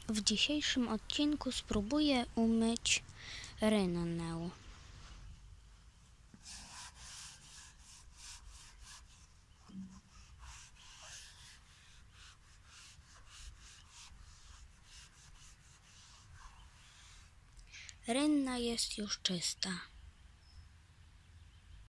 W dzisiejszym odcinku spróbuję umyć rynnę. Rynna jest już czysta.